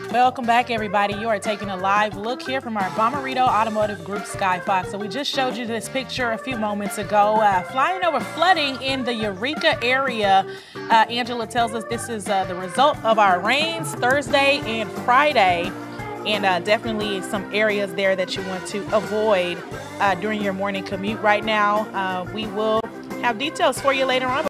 Welcome back, everybody. You are taking a live look here from our Bommarito Automotive Group Skyfox. So we just showed you this picture a few moments ago, flying over flooding in the Eureka area. Angela tells us this is the result of our rains Thursday and Friday, and definitely some areas there that you want to avoid during your morning commute right now. We will have details for you later on.